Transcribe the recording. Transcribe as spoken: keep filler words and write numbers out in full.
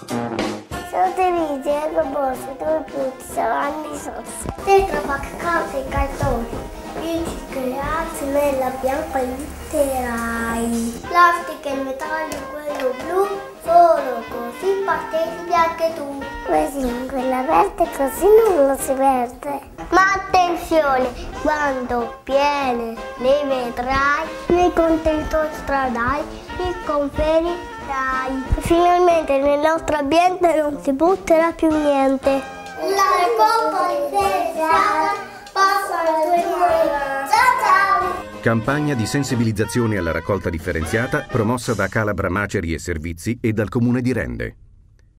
Sono Teresa, Ego Bosso, due Puzza, Anni Sozzi. Tetra Pak, carta e cartoni. Riciclati nella bianca litterai. Plastica e metallo, quello blu, solo così partecipi anche tu. Così in quella verde così non lo si perde. Ma attenzione, quando piene le vedrai, nei contenitori stradali, li conferi. Finalmente nel nostro ambiente non si butterà più niente. La raccolta differenziata passa alla tua. Ciao ciao! Campagna di sensibilizzazione alla raccolta differenziata promossa da Calabra Maceri e Servizi e dal Comune di Rende.